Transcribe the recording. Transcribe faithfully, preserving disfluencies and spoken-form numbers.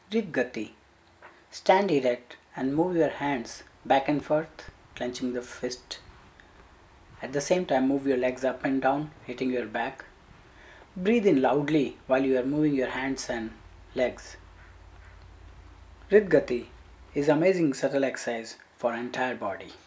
HridGati. Stand erect and move your hands back and forth, clenching the fist. At the same time, move your legs up and down, hitting your back. Breathe in loudly while you are moving your hands and legs. HridGati is amazing subtle exercise for entire body.